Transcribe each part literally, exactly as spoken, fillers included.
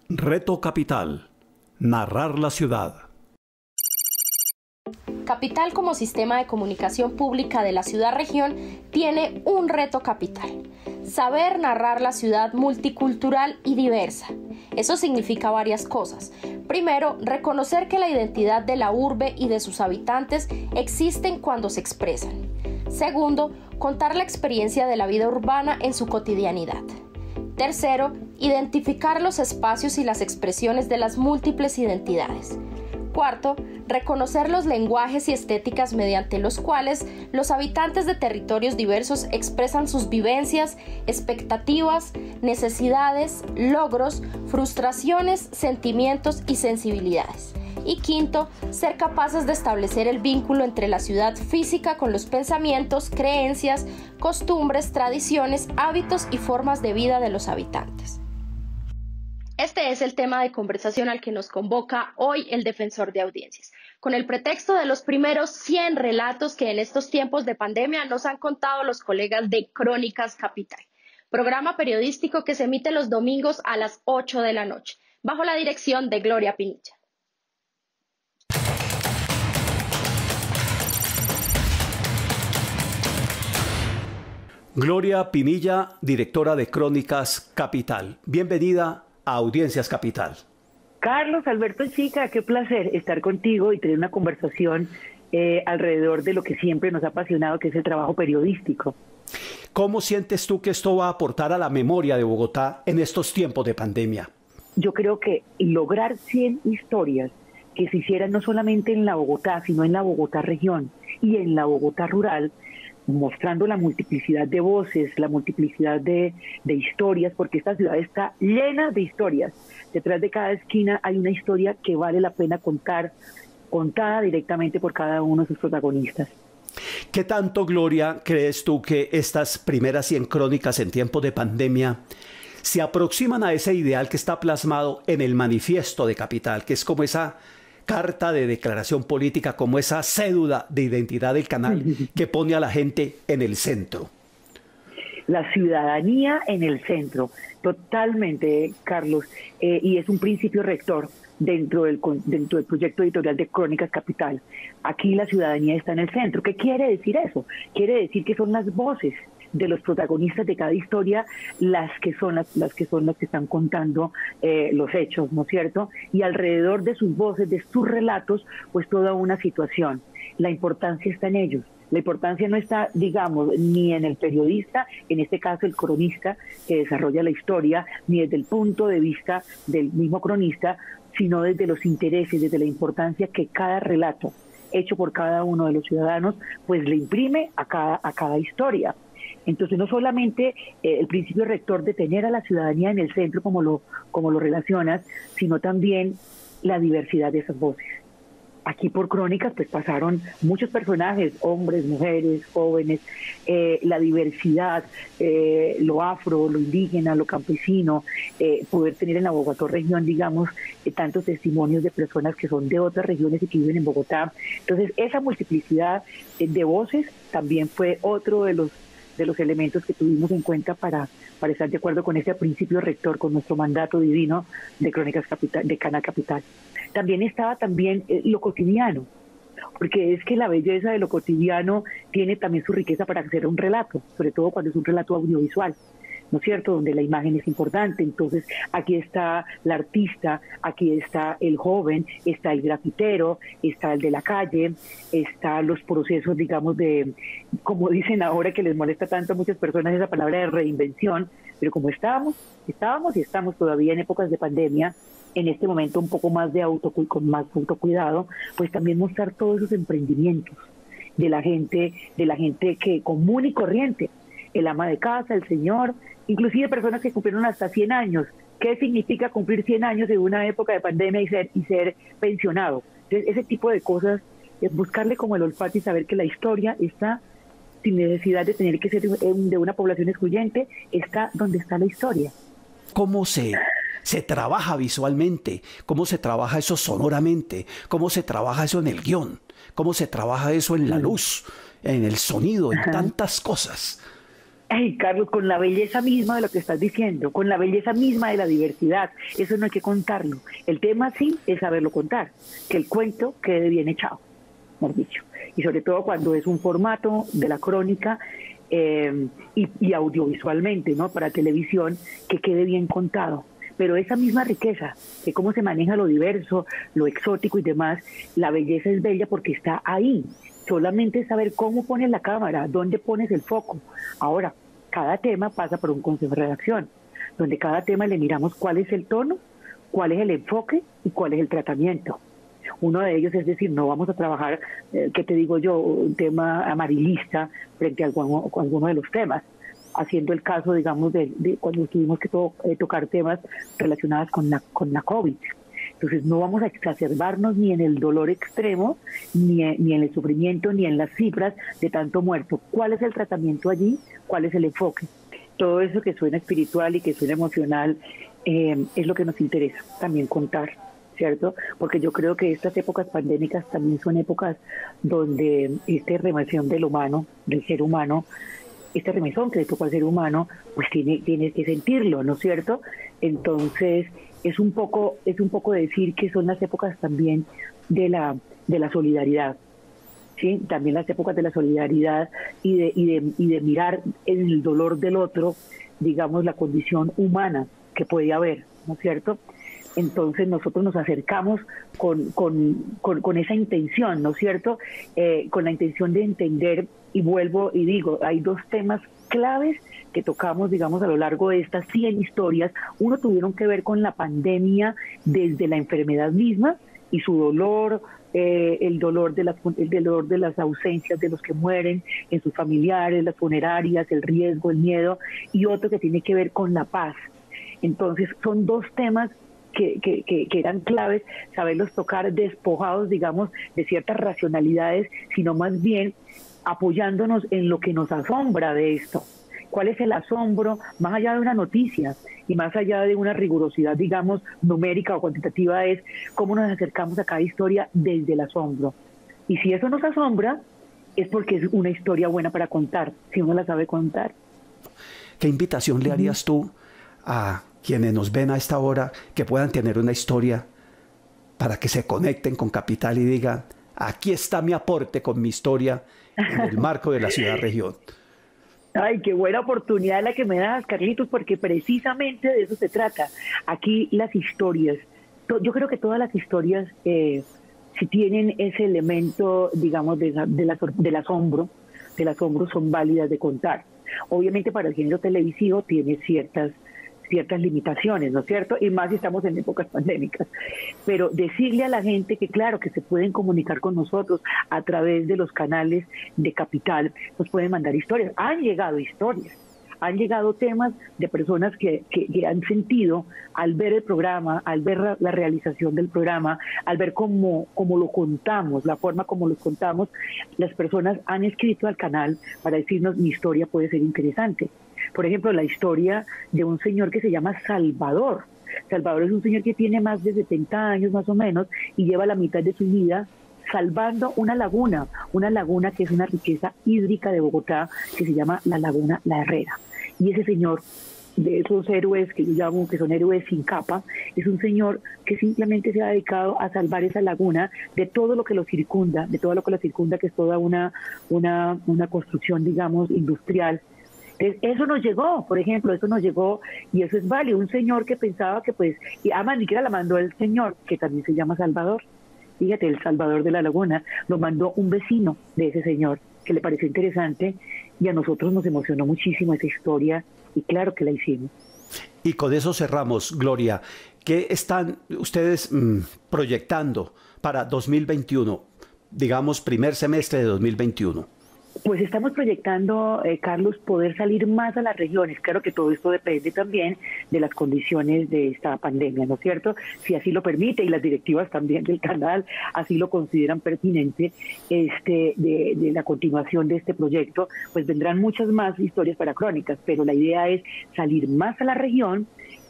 Reto Capital. Narrar la ciudad. Capital, como sistema de comunicación pública de la ciudad-región, tiene un reto capital: saber narrar la ciudad multicultural y diversa. Eso significa varias cosas. Primero, reconocer que la identidad de la urbe y de sus habitantes existen cuando se expresan. Segundo, contar la experiencia de la vida urbana en su cotidianidad. Tercero, identificar los espacios y las expresiones de las múltiples identidades. Cuarto, reconocer los lenguajes y estéticas mediante los cuales los habitantes de territorios diversos expresan sus vivencias, expectativas, necesidades, logros, frustraciones, sentimientos y sensibilidades. Y quinto, ser capaces de establecer el vínculo entre la ciudad física con los pensamientos, creencias, costumbres, tradiciones, hábitos y formas de vida de los habitantes. Este es el tema de conversación al que nos convoca hoy el Defensor de Audiencias, con el pretexto de los primeros cien relatos que en estos tiempos de pandemia nos han contado los colegas de Crónicas Capital, programa periodístico que se emite los domingos a las ocho de la noche, bajo la dirección de Gloria Pinilla. Gloria Pinilla, directora de Crónicas Capital. Bienvenida a Audiencias Capital. Carlos Alberto Chica, qué placer estar contigo y tener una conversación eh, alrededor de lo que siempre nos ha apasionado, que es el trabajo periodístico. ¿Cómo sientes tú que esto va a aportar a la memoria de Bogotá en estos tiempos de pandemia? Yo creo que lograr cien historias que se hicieran no solamente en la Bogotá, sino en la Bogotá región y en la Bogotá rural, mostrando la multiplicidad de voces, la multiplicidad de, de historias, porque esta ciudad está llena de historias. Detrás de cada esquina hay una historia que vale la pena contar, contada directamente por cada uno de sus protagonistas. ¿Qué tanto, Gloria, crees tú que estas primeras cien crónicas en tiempos de pandemia se aproximan a ese ideal que está plasmado en el manifiesto de Capital, que es como esa carta de declaración política, como esa cédula de identidad del canal que pone a la gente en el centro? La ciudadanía en el centro, totalmente, Carlos, eh, y es un principio rector dentro del, dentro del proyecto editorial de Crónicas Capital. Aquí la ciudadanía está en el centro. ¿Qué quiere decir eso? Quiere decir que son las voces de los protagonistas de cada historia las que son las, las que son las que están contando eh, los hechos, ¿no es cierto? Y alrededor de sus voces, de sus relatos, pues toda una situación. La importancia está en ellos. La importancia no está, digamos, ni en el periodista, en este caso el cronista que desarrolla la historia, ni desde el punto de vista del mismo cronista, sino desde los intereses, desde la importancia que cada relato hecho por cada uno de los ciudadanos, pues le imprime a cada, a cada historia. Entonces, no solamente eh, el principio rector de tener a la ciudadanía en el centro, como lo, como lo relacionas, sino también la diversidad de esas voces. Aquí por Crónicas pues pasaron muchos personajes, hombres, mujeres, jóvenes, eh, la diversidad, eh, lo afro, lo indígena, lo campesino, eh, poder tener en la Bogotá región, digamos, eh, tantos testimonios de personas que son de otras regiones y que viven en Bogotá. Entonces, esa multiplicidad eh, de voces también fue otro de los de los elementos que tuvimos en cuenta para, para estar de acuerdo con ese principio rector, con nuestro mandato divino de Crónicas Capital, de Canal Capital. También estaba también eh, lo cotidiano, porque es que la belleza de lo cotidiano tiene también su riqueza para hacer un relato, sobre todo cuando es un relato audiovisual, ¿no es cierto?, donde la imagen es importante. Entonces, aquí está la artista, aquí está el joven, está el grafitero, está el de la calle, están los procesos, digamos, de, como dicen ahora que les molesta tanto a muchas personas esa palabra de reinvención, pero como estábamos, estábamos y estamos todavía en épocas de pandemia, en este momento un poco más de auto, con más autocuidado, pues también mostrar todos esos emprendimientos de la gente, de la gente que común y corriente, el ama de casa, el señor, inclusive personas que cumplieron hasta cien años. ¿Qué significa cumplir cien años en una época de pandemia y ser, y ser pensionado? Entonces, ese tipo de cosas, es buscarle como el olfato y saber que la historia está, sin necesidad de tener que ser de una población excluyente, está donde está la historia. ¿Cómo se, se trabaja visualmente? ¿Cómo se trabaja eso sonoramente? ¿Cómo se trabaja eso en el guión? ¿Cómo se trabaja eso en la luz, en el sonido, en Ajá. tantas cosas? Ay, Carlos, con la belleza misma de lo que estás diciendo, con la belleza misma de la diversidad, eso no hay que contarlo. El tema sí es saberlo contar, que el cuento quede bien echado, mejor dicho. Y sobre todo cuando es un formato de la crónica eh, y, y audiovisualmente, ¿no? Para televisión, que quede bien contado. Pero esa misma riqueza, de cómo se maneja lo diverso, lo exótico y demás, la belleza es bella porque está ahí. Solamente saber cómo pones la cámara, dónde pones el foco. Ahora, cada tema pasa por un consejo de redacción, donde cada tema le miramos cuál es el tono, cuál es el enfoque y cuál es el tratamiento. Uno de ellos es decir, no vamos a trabajar, eh, ¿qué te digo yo?, un tema amarillista frente a alguno, a alguno de los temas, haciendo el caso, digamos, de, de cuando tuvimos que to, eh, tocar temas relacionados con la, con la COVID. Entonces no vamos a exacerbarnos ni en el dolor extremo, ni en, ni en el sufrimiento, ni en las cifras de tanto muerto. ¿Cuál es el tratamiento allí? ¿Cuál es el enfoque? Todo eso que suena espiritual y que suena emocional eh, es lo que nos interesa también contar, ¿cierto? Porque yo creo que estas épocas pandémicas también son épocas donde esta remisión del humano, del ser humano, este remesón que le tocó al ser humano, pues tiene, tiene que sentirlo, ¿no es cierto? Entonces, es un poco, es un poco decir que son las épocas también de la, de la solidaridad, ¿sí? También las épocas de la solidaridad y de, y de, y de mirar en el dolor del otro, digamos, la condición humana que puede haber, ¿no es cierto? Entonces nosotros nos acercamos con, con, con, con esa intención, ¿no es cierto? Eh, con la intención de entender, y vuelvo y digo, hay dos temas claves que tocamos, digamos, a lo largo de estas cien historias. Uno tuvieron que ver con la pandemia desde la enfermedad misma y su dolor, eh, el dolor de las, el dolor de las ausencias de los que mueren en sus familiares, las funerarias, el riesgo, el miedo, y otro que tiene que ver con la paz. Entonces son dos temas Que, que, que, que eran claves, saberlos tocar despojados, digamos, de ciertas racionalidades, sino más bien apoyándonos en lo que nos asombra de esto. ¿Cuál es el asombro más allá de una noticia y más allá de una rigurosidad, digamos, numérica o cuantitativa? Es cómo nos acercamos a cada historia desde el asombro. Y si eso nos asombra, es porque es una historia buena para contar, si uno la sabe contar. ¿Qué invitación le harías tú a quienes nos ven a esta hora que puedan tener una historia para que se conecten con Capital y digan, aquí está mi aporte con mi historia en el marco de la ciudad-región? Ay, qué buena oportunidad la que me das, Carlitos, porque precisamente de eso se trata. Aquí las historias, yo creo que todas las historias, eh, si tienen ese elemento, digamos, de, de la, del asombro, del asombro son válidas de contar. Obviamente para el género televisivo tiene ciertas ciertas limitaciones, ¿no es cierto? Y más si estamos en épocas pandémicas. Pero decirle a la gente que claro, que se pueden comunicar con nosotros a través de los canales de Capital, nos pueden mandar historias. Han llegado historias, han llegado temas de personas que, que, que han sentido al ver el programa, al ver la, la realización del programa, al ver cómo, cómo lo contamos, la forma como lo contamos, las personas han escrito al canal para decirnos mi historia puede ser interesante. Por ejemplo, la historia de un señor que se llama Salvador. Salvador es un señor que tiene más de setenta años más o menos y lleva la mitad de su vida salvando una laguna, una laguna que es una riqueza hídrica de Bogotá que se llama la Laguna La Herrera. Y ese señor, de esos héroes que yo llamo que son héroes sin capa, es un señor que simplemente se ha dedicado a salvar esa laguna de todo lo que lo circunda, de todo lo que lo circunda, que es toda una, una, una construcción, digamos, industrial. Entonces, eso nos llegó, por ejemplo, eso nos llegó y eso es válido. Un señor que pensaba que pues, y ama, ni siquiera la mandó el señor, que también se llama Salvador. Fíjate, el Salvador de la Laguna, lo mandó un vecino de ese señor, que le pareció interesante y a nosotros nos emocionó muchísimo esa historia y claro que la hicimos. Y con eso cerramos, Gloria. ¿Qué están ustedes mmm, proyectando para dos mil veintiuno? Digamos, primer semestre de dos mil veintiuno. Pues estamos proyectando, eh, Carlos, poder salir más a las regiones. Claro que todo esto depende también de las condiciones de esta pandemia, ¿no es cierto? Si así lo permite y las directivas también del canal así lo consideran pertinente, este, de, de la continuación de este proyecto, pues vendrán muchas más historias para Crónicas, pero la idea es salir más a la región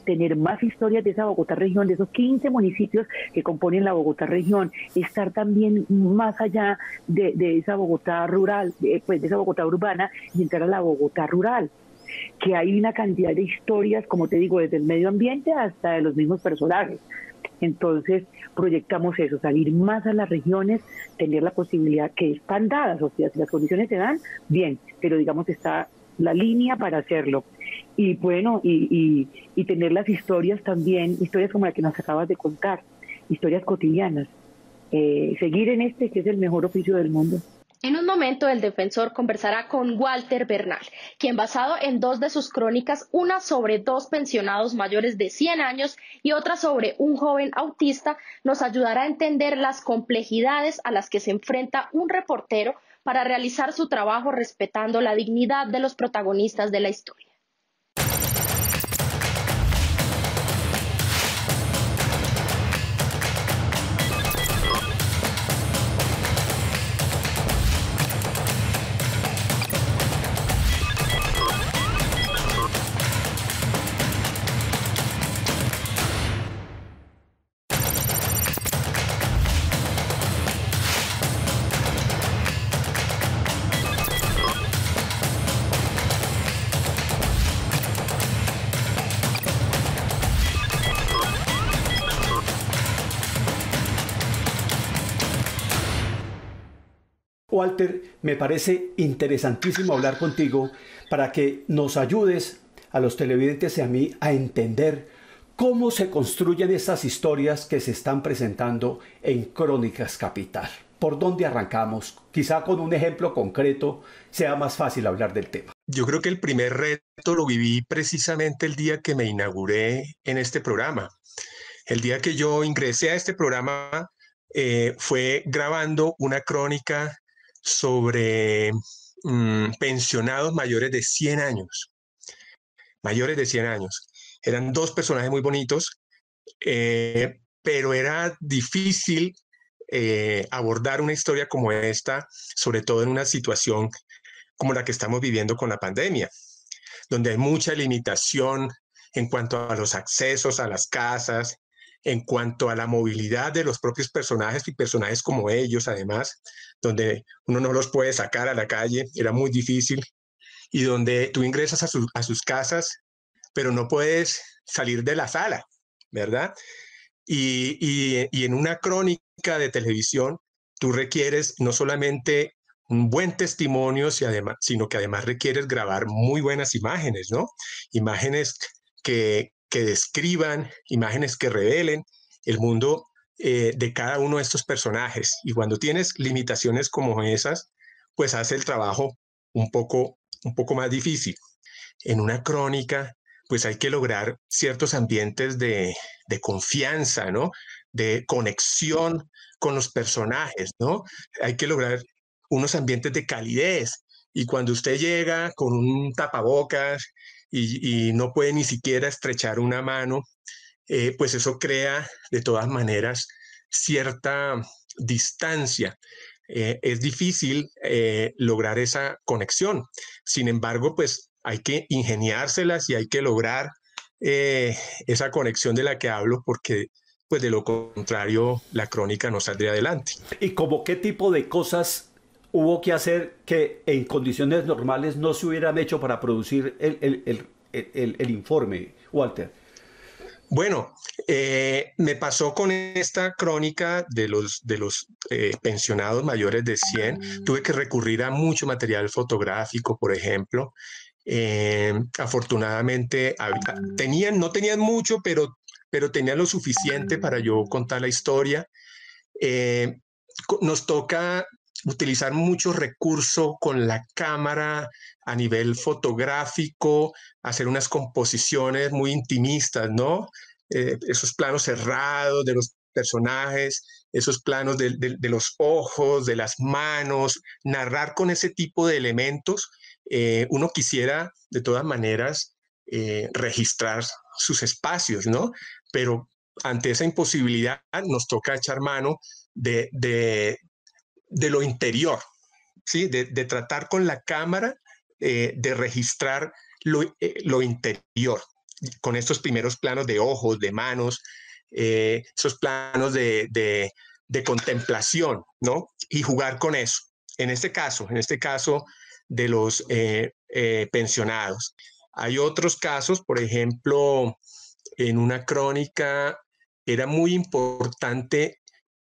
tener más historias de esa Bogotá región, de esos quince municipios que componen la Bogotá región, estar también más allá de, de esa Bogotá rural, de, pues de esa Bogotá urbana y entrar a la Bogotá rural, que hay una cantidad de historias, como te digo, desde el medio ambiente hasta de los mismos personajes. Entonces proyectamos eso, salir más a las regiones, tener la posibilidad que están dadas, o sea, si las condiciones se dan, bien, pero digamos está la línea para hacerlo. Y bueno, y, y, y tener las historias también, historias como la que nos acabas de contar, historias cotidianas. Eh, seguir en este que es el mejor oficio del mundo. En un momento el defensor conversará con Walter Bernal, quien basado en dos de sus crónicas, una sobre dos pensionados mayores de cien años y otra sobre un joven autista, nos ayudará a entender las complejidades a las que se enfrenta un reportero para realizar su trabajo respetando la dignidad de los protagonistas de la historia. Walter, me parece interesantísimo hablar contigo para que nos ayudes a los televidentes y a mí a entender cómo se construyen estas historias que se están presentando en Crónicas Capital. ¿Por dónde arrancamos? Quizá con un ejemplo concreto sea más fácil hablar del tema. Yo creo que el primer reto lo viví precisamente el día que me inauguré en este programa. El día que yo ingresé a este programa eh, fue grabando una crónica sobre mmm, pensionados mayores de cien años. Mayores de cien años. Eran dos personajes muy bonitos, eh, pero era difícil eh, abordar una historia como esta, sobre todo en una situación como la que estamos viviendo con la pandemia, donde hay mucha limitación en cuanto a los accesos a las casas, en cuanto a la movilidad de los propios personajes y personajes como ellos, además, donde uno no los puede sacar a la calle, era muy difícil, y donde tú ingresas a, su, a sus casas, pero no puedes salir de la sala, ¿verdad? Y, y, y en una crónica de televisión, tú requieres no solamente un buen testimonio, sino que además requieres grabar muy buenas imágenes, ¿no? Imágenes que, que describan, imágenes que revelen el mundo eh, de cada uno de estos personajes. Y cuando tienes limitaciones como esas, pues hace el trabajo un poco, un poco más difícil. En una crónica, pues hay que lograr ciertos ambientes de, de confianza, ¿no? De conexión con los personajes, ¿no? Hay que lograr unos ambientes de calidez. Y cuando usted llega con un tapabocas y, y no puede ni siquiera estrechar una mano, eh, pues eso crea de todas maneras cierta distancia. Eh, es difícil eh, lograr esa conexión. Sin embargo, pues hay que ingeniárselas y hay que lograr eh, esa conexión de la que hablo, porque pues de lo contrario la crónica no saldría adelante. ¿Y como qué tipo de cosas hubo que hacer que en condiciones normales no se hubieran hecho para producir el, el, el, el, el informe, Walter? Bueno, eh, me pasó con esta crónica de los, de los eh, pensionados mayores de cien. Tuve que recurrir a mucho material fotográfico, por ejemplo. Eh, afortunadamente, tenían, no tenían mucho, pero, pero tenían lo suficiente para yo contar la historia. Eh, nos toca utilizar mucho recurso con la cámara a nivel fotográfico, hacer unas composiciones muy intimistas, ¿no? Eh, esos planos cerrados de los personajes, esos planos de, de, de los ojos, de las manos, narrar con ese tipo de elementos. Eh, uno quisiera, de todas maneras, eh, registrar sus espacios, ¿no? Pero ante esa imposibilidad nos toca echar mano de, de, de lo interior, ¿sí? De, de tratar con la cámara, eh, de registrar lo, eh, lo interior. con estos primeros planos de ojos, de manos, eh, esos planos de, de, de contemplación, ¿no? Y jugar con eso. En este caso, en este caso de los eh, eh, pensionados. Hay otros casos, por ejemplo, en una crónica era muy importante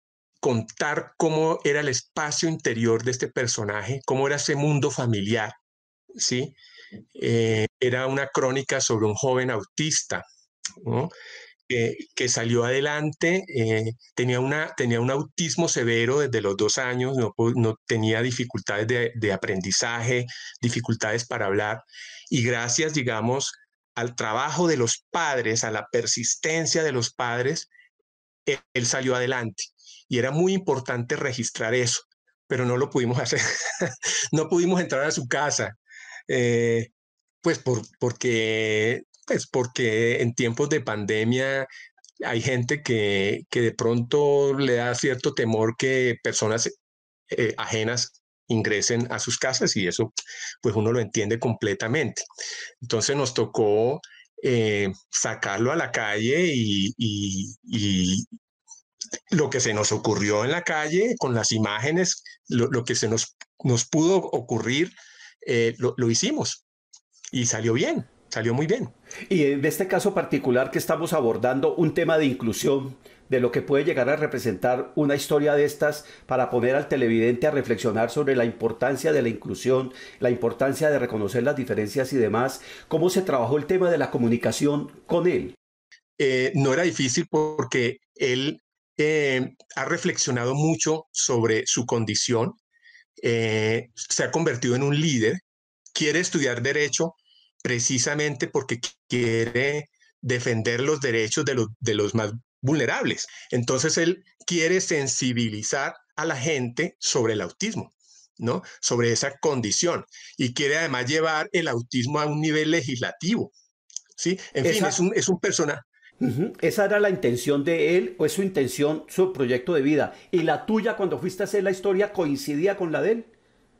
contar cómo era el espacio interior de este personaje, cómo era ese mundo familiar, ¿sí? Eh, era una crónica sobre un joven autista, ¿no? Eh, que salió adelante, eh, tenía, una, tenía un autismo severo desde los dos años, no, no tenía dificultades de, de aprendizaje, dificultades para hablar, y gracias, digamos, al trabajo de los padres, a la persistencia de los padres, él, él salió adelante. Y era muy importante registrar eso, pero no lo pudimos hacer. No pudimos entrar a su casa, eh, pues por, porque, pues porque en tiempos de pandemia hay gente que, que de pronto le da cierto temor que personas eh, ajenas ingresen a sus casas, y eso pues uno lo entiende completamente. Entonces nos tocó eh, sacarlo a la calle y, y, y, lo que se nos ocurrió en la calle con las imágenes, lo, lo que se nos, nos pudo ocurrir, eh, lo, lo hicimos y salió bien, salió muy bien. Y en este caso particular que estamos abordando un tema de inclusión, de lo que puede llegar a representar una historia de estas para poner al televidente a reflexionar sobre la importancia de la inclusión, la importancia de reconocer las diferencias y demás. ¿Cómo se trabajó el tema de la comunicación con él? Eh, no era difícil porque él eh, ha reflexionado mucho sobre su condición, eh, se ha convertido en un líder, quiere estudiar derecho precisamente porque quiere defender los derechos de los, de los más vulnerables. Entonces él quiere sensibilizar a la gente sobre el autismo, ¿no? Sobre esa condición, y quiere además llevar el autismo a un nivel legislativo, ¿sí? En esa, fin, es un, es un personaje. Uh-huh. ¿Esa era la intención de él o es su intención, su proyecto de vida? ¿Y la tuya cuando fuiste a hacer la historia coincidía con la de él?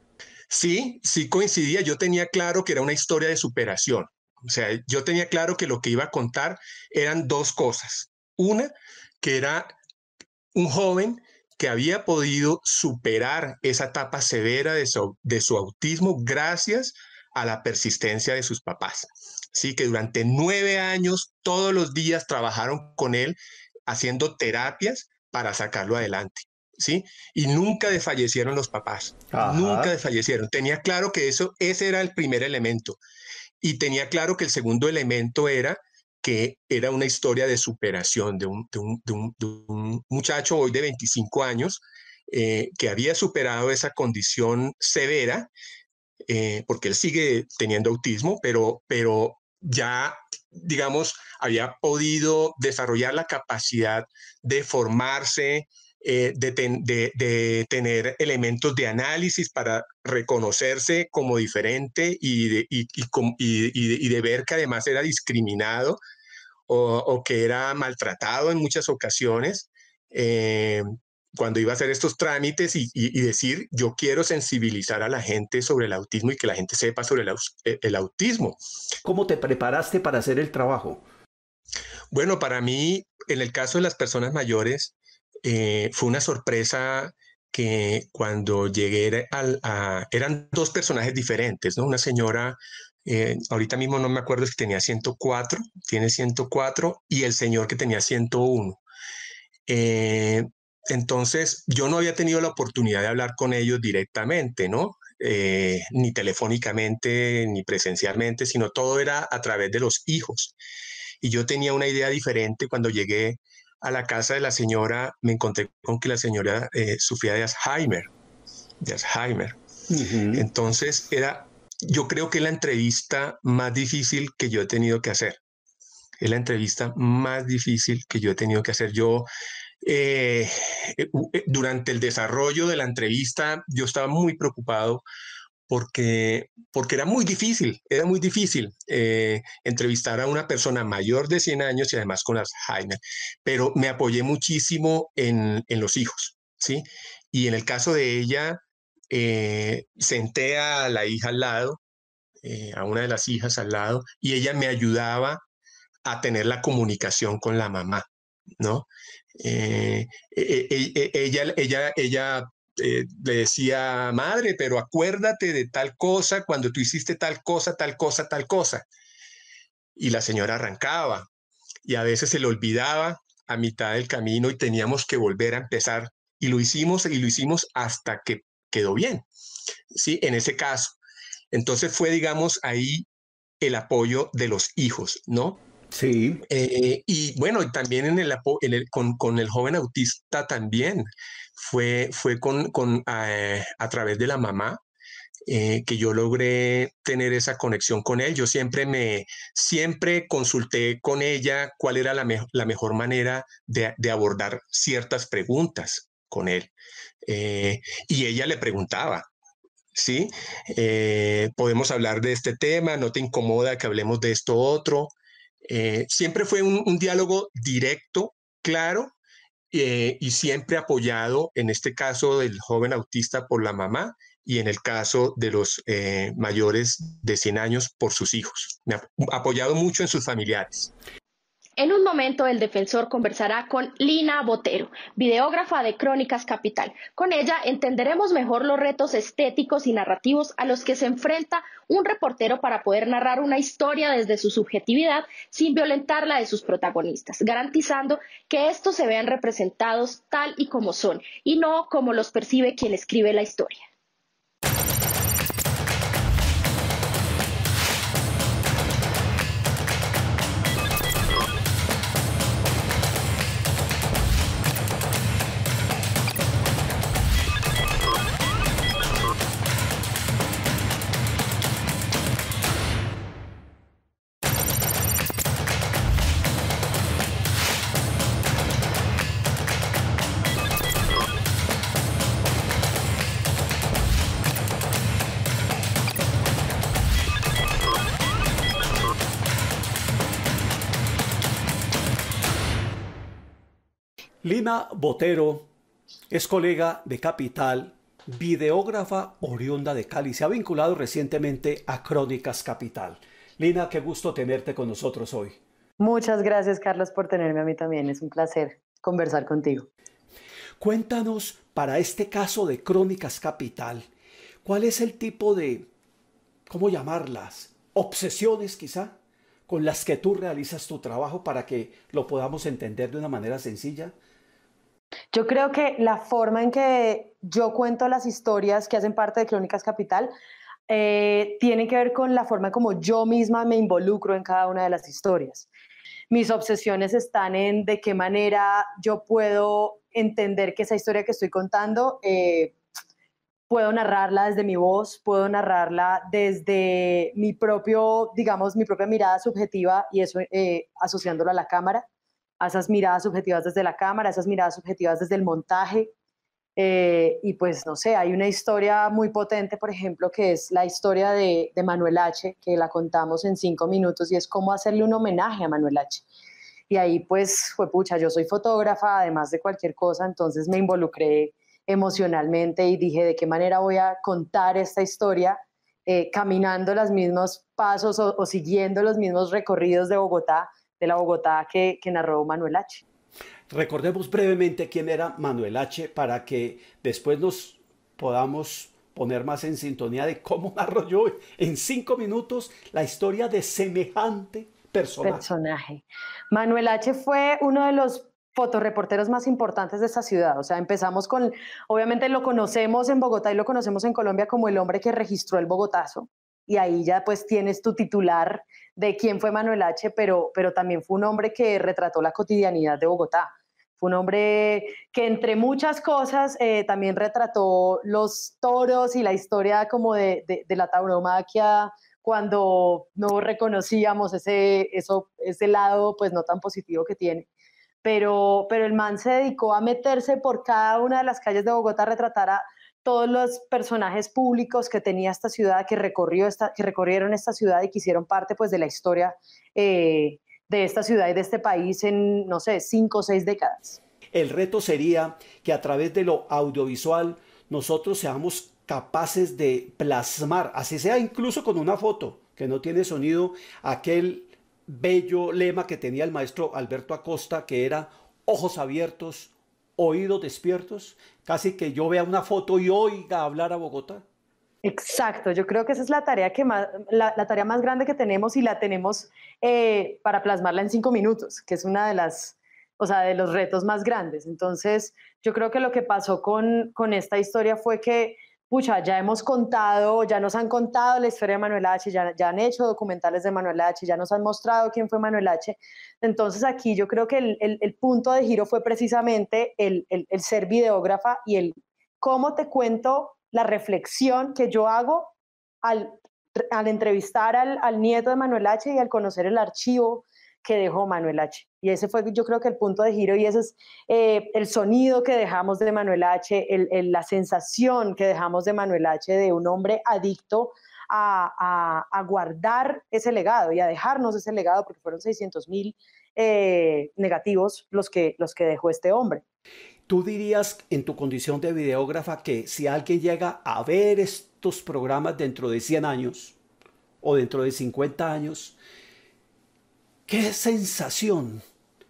Sí, sí coincidía. Yo tenía claro que era una historia de superación. O sea, yo tenía claro que lo que iba a contar eran dos cosas. Una, que era un joven que había podido superar esa etapa severa de su, de su autismo gracias a la persistencia de sus papás. Sí, que durante nueve años, todos los días trabajaron con él haciendo terapias para sacarlo adelante. ¿Sí? Y nunca desfallecieron los papás. Ajá. Nunca desfallecieron. Tenía claro que eso, ese era el primer elemento. Y tenía claro que el segundo elemento era que era una historia de superación de un, de un, de un, de un muchacho hoy de veinticinco años eh, que había superado esa condición severa, eh, porque él sigue teniendo autismo, pero, pero ya, digamos, había podido desarrollar la capacidad de formarse, eh, de, ten, de, de tener elementos de análisis para reconocerse como diferente y de, y, y, y, y de ver que además era discriminado o, o que era maltratado en muchas ocasiones. Eh, cuando iba a hacer estos trámites y, y, y decir, yo quiero sensibilizar a la gente sobre el autismo y que la gente sepa sobre el, el autismo. ¿Cómo te preparaste para hacer el trabajo? Bueno, para mí, en el caso de las personas mayores, eh, fue una sorpresa que cuando llegué al, a... Eran dos personajes diferentes, ¿no? Una señora, eh, ahorita mismo no me acuerdo si tenía ciento cuatro, tiene ciento cuatro, y el señor que tenía ciento uno. Eh, entonces, yo no había tenido la oportunidad de hablar con ellos directamente, ¿no? Eh, ni telefónicamente, ni presencialmente, sino todo era a través de los hijos. Y yo tenía una idea diferente. Cuando llegué a la casa de la señora, me encontré con que la señora eh, sufría de Alzheimer, de Alzheimer. Uh-huh. Entonces, era, yo creo que la entrevista más difícil que yo he tenido que hacer. Es la entrevista más difícil que yo he tenido que hacer. Yo, eh, durante el desarrollo de la entrevista, yo estaba muy preocupado porque, porque era muy difícil, era muy difícil eh, entrevistar a una persona mayor de cien años y además con Alzheimer, pero me apoyé muchísimo en, en los hijos, ¿sí? Y en el caso de ella, eh, senté a la hija al lado, eh, a una de las hijas al lado, y ella me ayudaba a tener la comunicación con la mamá, ¿no? Eh, eh, eh, ella, ella, ella eh, le decía, madre, pero acuérdate de tal cosa cuando tú hiciste tal cosa, tal cosa, tal cosa. Y la señora arrancaba y a veces se le olvidaba a mitad del camino y teníamos que volver a empezar. Y lo hicimos y lo hicimos hasta que quedó bien, ¿sí? En ese caso. Entonces fue, digamos, ahí el apoyo de los hijos, ¿no? Sí. Eh, y bueno, y también en el, en el, con, con el joven autista también fue, fue con, con, eh, a través de la mamá eh, que yo logré tener esa conexión con él. Yo siempre me, siempre consulté con ella cuál era la, me, la mejor manera de, de abordar ciertas preguntas con él. Eh, y ella le preguntaba, ¿sí? Eh, podemos hablar de este tema, no te incomoda que hablemos de esto otro. Eh, siempre fue un, un diálogo directo, claro, eh, y siempre apoyado, en este caso del joven autista por la mamá y en el caso de los eh, mayores de cien años por sus hijos. Me ha apoyado mucho en sus familiares. En un momento, el defensor conversará con Lina Botero, videógrafa de Crónicas Capital. Con ella entenderemos mejor los retos estéticos y narrativos a los que se enfrenta un reportero para poder narrar una historia desde su subjetividad sin violentar la de sus protagonistas, garantizando que estos se vean representados tal y como son y no como los percibe quien escribe la historia. Lina Botero es colega de Capital, videógrafa oriunda de Cali. Se ha vinculado recientemente a Crónicas Capital. Lina, qué gusto tenerte con nosotros hoy. Muchas gracias, Carlos, por tenerme a mí también. Es un placer conversar contigo. Cuéntanos, para este caso de Crónicas Capital, ¿cuál es el tipo de, cómo llamarlas, obsesiones quizá, con las que tú realizas tu trabajo para que lo podamos entender de una manera sencilla? Yo creo que la forma en que yo cuento las historias que hacen parte de Crónicas Capital eh, tiene que ver con la forma como yo misma me involucro en cada una de las historias. Mis obsesiones están en de qué manera yo puedo entender que esa historia que estoy contando, eh, puedo narrarla desde mi voz, puedo narrarla desde mi propio, digamos, mi propia mirada subjetiva y eso eh, asociándolo a la cámara, a esas miradas subjetivas desde la cámara, a esas miradas subjetivas desde el montaje. Eh, y pues no sé, hay una historia muy potente, por ejemplo, que es la historia de, de Manuel H., que la contamos en cinco minutos y es cómo hacerle un homenaje a Manuel H. Y ahí pues fue pucha, yo soy fotógrafa, además de cualquier cosa, entonces me involucré emocionalmente y dije de qué manera voy a contar esta historia eh, caminando los mismos pasos o, o siguiendo los mismos recorridos de Bogotá, de la Bogotá que, que narró Manuel H. Recordemos brevemente quién era Manuel H. para que después nos podamos poner más en sintonía de cómo narro yo en cinco minutos la historia de semejante personaje. personaje. Manuel H. fue uno de los fotoreporteros más importantes de esta ciudad. O sea, empezamos con, obviamente lo conocemos en Bogotá y lo conocemos en Colombia como el hombre que registró el Bogotazo. Y ahí ya pues tienes tu titular de quién fue Manuel H., pero, pero también fue un hombre que retrató la cotidianidad de Bogotá. Fue un hombre que entre muchas cosas eh, también retrató los toros y la historia como de, de, de la tauromaquia cuando no reconocíamos ese, eso, ese lado pues no tan positivo que tiene. Pero, pero el man se dedicó a meterse por cada una de las calles de Bogotá a retratar a todos los personajes públicos que tenía esta ciudad, que, recorrió esta, que recorrieron esta ciudad y que hicieron parte pues, de la historia eh, de esta ciudad y de este país en, no sé, cinco o seis décadas. El reto sería que a través de lo audiovisual nosotros seamos capaces de plasmar, así sea incluso con una foto que no tiene sonido, aquel bello lema que tenía el maestro Alberto Acosta, que era ojos abiertos, oídos despiertos, casi que yo vea una foto y oiga hablar a Bogotá. Exacto, yo creo que esa es la tarea, que más, la, la tarea más grande que tenemos y la tenemos eh, para plasmarla en cinco minutos, que es una de las, o sea, de los retos más grandes. Entonces, yo creo que lo que pasó con, con esta historia fue que, pucha, ya hemos contado, ya nos han contado la historia de Manuel H., ya, ya han hecho documentales de Manuel H., ya nos han mostrado quién fue Manuel H. Entonces, aquí yo creo que el, el, el punto de giro fue precisamente el, el, el ser videógrafa y el cómo te cuento la reflexión que yo hago al, al entrevistar al, al nieto de Manuel H. y al conocer el archivo que dejó Manuel H. Y ese fue, yo creo que el punto de giro, y ese es eh, el sonido que dejamos de Manuel H., el, el, la sensación que dejamos de Manuel H., de un hombre adicto a, a, a guardar ese legado y a dejarnos ese legado, porque fueron seiscientos mil eh, negativos los que, los que dejó este hombre. ¿Tú dirías en tu condición de videógrafa que si alguien llega a ver estos programas dentro de cien años o dentro de cincuenta años, qué sensación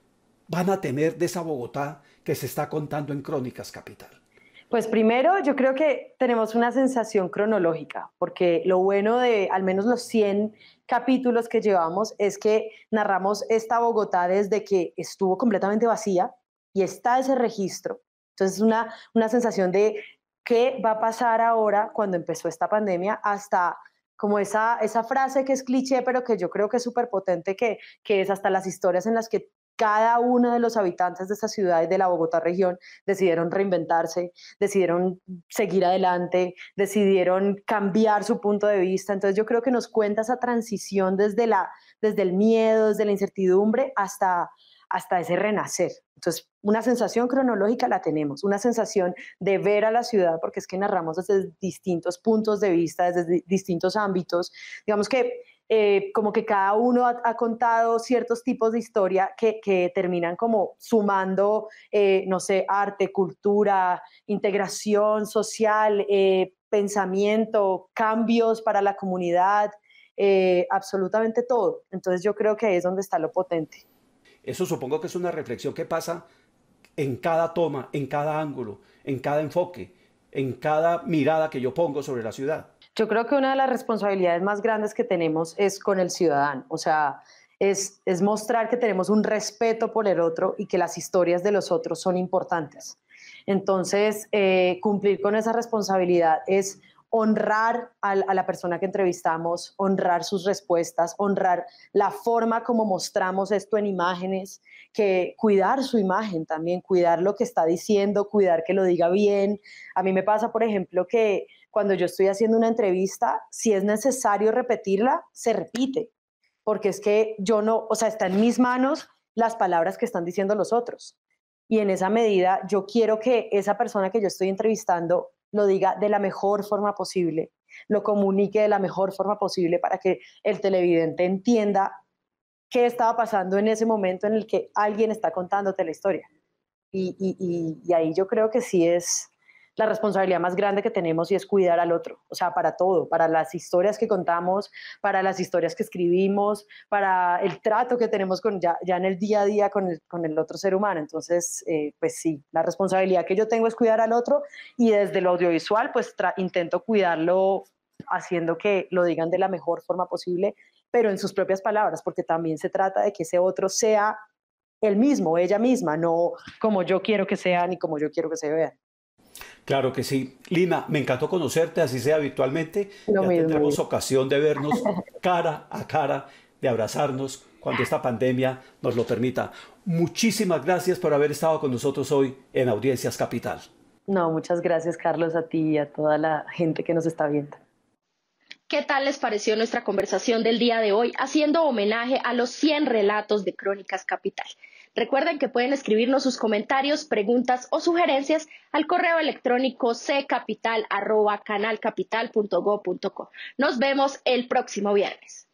van a tener de esa Bogotá que se está contando en Crónicas Capital? Pues primero, yo creo que tenemos una sensación cronológica, porque lo bueno de al menos los cien capítulos que llevamos es que narramos esta Bogotá desde que estuvo completamente vacía, y está ese registro. Entonces es una, una sensación de qué va a pasar ahora cuando empezó esta pandemia, hasta como esa, esa frase que es cliché, pero que yo creo que es súper potente, que, que es hasta las historias en las que cada uno de los habitantes de esta ciudad y de la Bogotá región decidieron reinventarse, decidieron seguir adelante, decidieron cambiar su punto de vista. Entonces yo creo que nos cuenta esa transición desde, la, desde el miedo, desde la incertidumbre hasta... hasta ese renacer. Entonces, una sensación cronológica la tenemos, una sensación de ver a la ciudad, porque es que narramos desde distintos puntos de vista, desde distintos ámbitos. Digamos que eh, como que cada uno ha, ha contado ciertos tipos de historia que, que terminan como sumando, eh, no sé, arte, cultura, integración social, eh, pensamiento, cambios para la comunidad, eh, absolutamente todo. Entonces, yo creo que ahí es donde está lo potente. Eso supongo que es una reflexión que pasa en cada toma, en cada ángulo, en cada enfoque, en cada mirada que yo pongo sobre la ciudad. Yo creo que una de las responsabilidades más grandes que tenemos es con el ciudadano, o sea, es, es mostrar que tenemos un respeto por el otro y que las historias de los otros son importantes. Entonces, eh, cumplir con esa responsabilidad es honrar a, a la persona que entrevistamos, honrar sus respuestas, honrar la forma como mostramos esto en imágenes, que cuidar su imagen también, cuidar lo que está diciendo, cuidar que lo diga bien. A mí me pasa, por ejemplo, que cuando yo estoy haciendo una entrevista, si es necesario repetirla, se repite, porque es que yo no, o sea, está en mis manos las palabras que están diciendo los otros. Y en esa medida yo quiero que esa persona que yo estoy entrevistando lo diga de la mejor forma posible, lo comunique de la mejor forma posible para que el televidente entienda qué estaba pasando en ese momento en el que alguien está contándote la historia. Y, y, y, y ahí yo creo que sí es la responsabilidad más grande que tenemos, y es cuidar al otro, o sea, para todo, para las historias que contamos, para las historias que escribimos, para el trato que tenemos con ya, ya en el día a día con el, con el otro ser humano. Entonces, eh, pues sí, la responsabilidad que yo tengo es cuidar al otro, y desde lo audiovisual, pues intento cuidarlo haciendo que lo digan de la mejor forma posible, pero en sus propias palabras, porque también se trata de que ese otro sea él mismo, ella misma, no como yo quiero que sea ni como yo quiero que se vean. Claro que sí. Lina, me encantó conocerte, así sea virtualmente. Lo ya mismo. tendremos ocasión de vernos cara a cara, de abrazarnos cuando esta pandemia nos lo permita. Muchísimas gracias por haber estado con nosotros hoy en Audiencias Capital. No, muchas gracias, Carlos, a ti y a toda la gente que nos está viendo. ¿Qué tal les pareció nuestra conversación del día de hoy, haciendo homenaje a los cien relatos de Crónicas Capital? Recuerden que pueden escribirnos sus comentarios, preguntas o sugerencias al correo electrónico c capital arroba canal capital punto gob punto co. Nos vemos el próximo viernes.